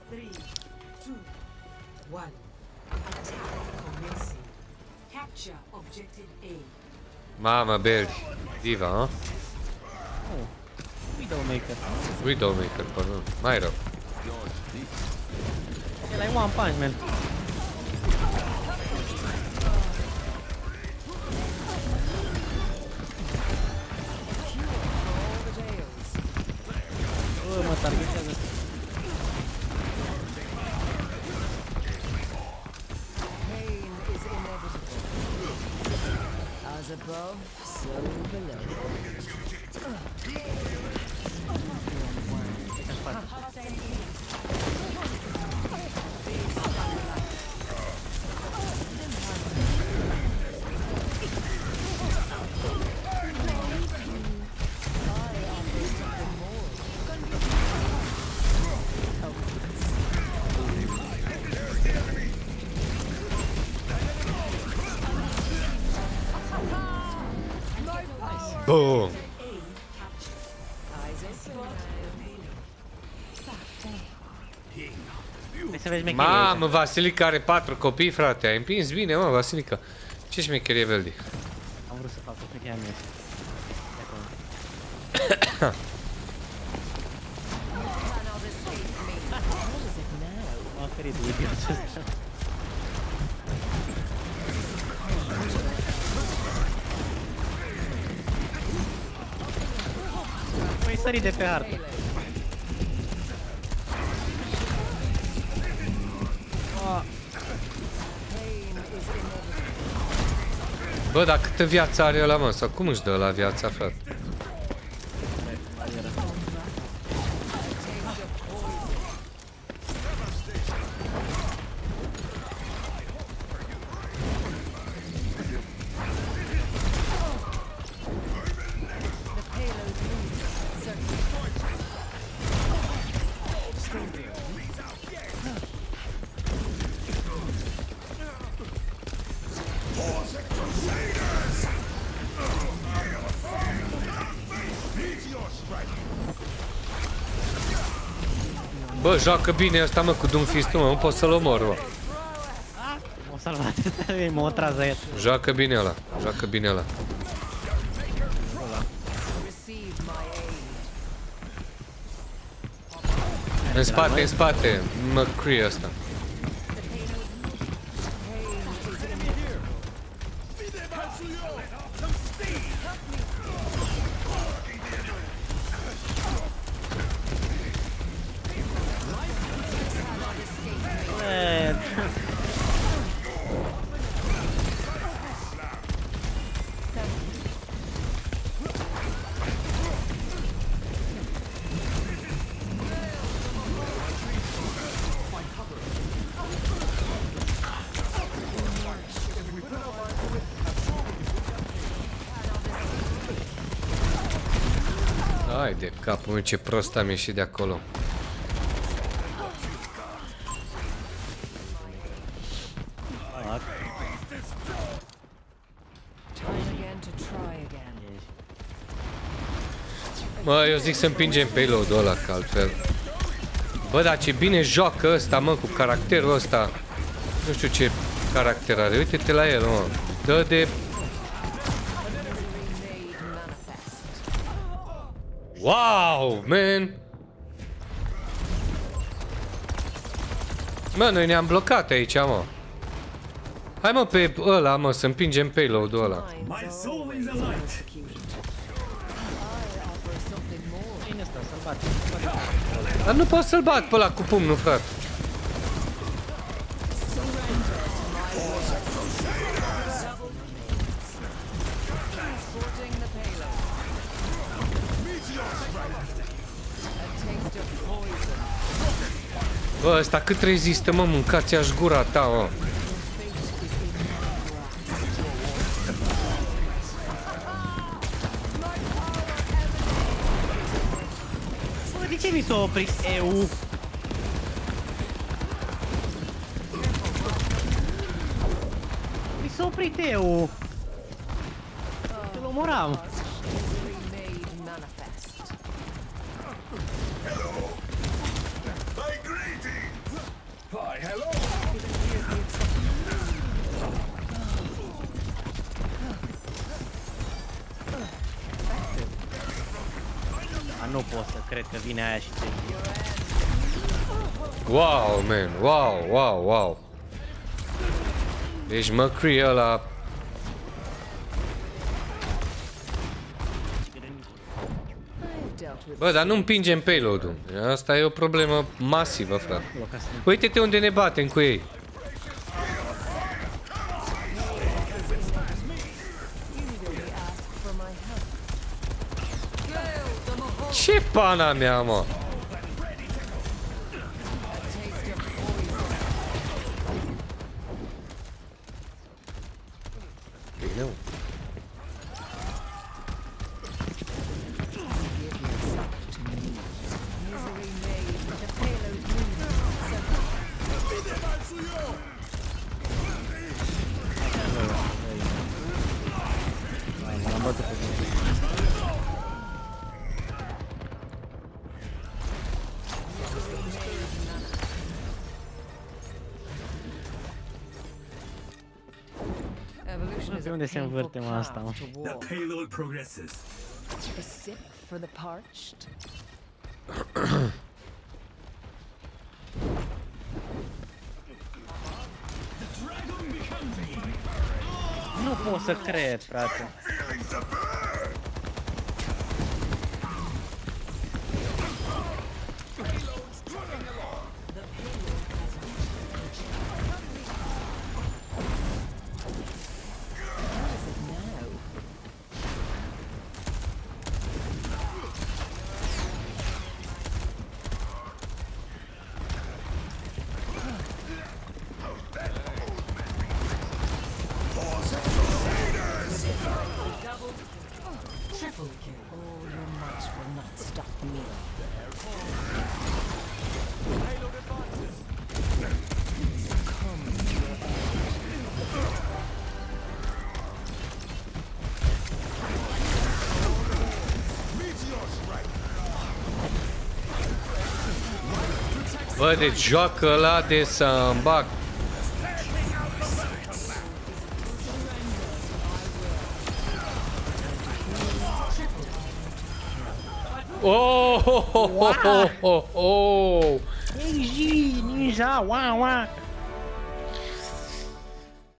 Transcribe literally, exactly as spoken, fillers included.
three, two, one. Attack commencing. Capture objective A. Mamă, Belgi. Diva, ha? Oh. Widowmaker. Widowmaker, pardon. Mai rău. El ai one punch, man. Bă, mă targetează. As above, so below. Boom! Hai să vezi mecherie. Mamă, Vasilica are patru copii, frate. Ai împins bine, mă, Vasilica. Ce șmecherie, Veldi? Am vrut să fac o mecherie mea. M-a ferit de idiotul ăsta. Păi sări de pe hartă. Bă, dar câtă viață are ăla, mă? Sau cum își dă la viața, frate? Bă, joacă bine ăsta, mă, cu Doomfist-ul, mă, nu pot să-l omor, bă. M-a salvat, m-a tras aia. Joacă bine ăla, joacă bine ăla. În spate, în spate, McCree ăsta. Hai de capul meu, ce prost am ieșit de acolo. Mă, eu zic să împingem payload-ul ăla, că altfel. Bă, dar ce bine joacă ăsta, mă, cu caracterul ăsta. Nu știu ce caracter are, uite-te la el, mă. Dă de... Wow, man! Mă, noi ne-am blocat aici, mă. Hai, mă, pe ăla, mă, să împingem payload-ul ăla. Dar nu pot să-l bat pe ăla cu pumnul, frate. Bă, ăsta cât rezistă, mă, mâncați-aș gura ta, mă. Bă, de ce mi s-a oprit E U? Mi s-a oprit E U. Îl omoram. A, nu pot să cred că vine aia și ce. Wow, man, wow, wow, wow. Deci McCree ăla... Bă, dar nu împingem payload-ul. Asta e o problemă masivă, frate. Uite-te unde ne batem cu ei. Ce pana mea, mă? Bine. L-am bătut pe mine. Evolution is Pe a unde se painful învârte, mă, asta, mă? path to The war. payload progresses. The sick for the parched. Nu pot să cred, frate. Triple kill. All your might will not stop me. Succumb to your end. Bă, de joacă ăla de să-mi bag. Oh, oh, oh, oh, oh, oh. Ei, Ninja, uau, uau.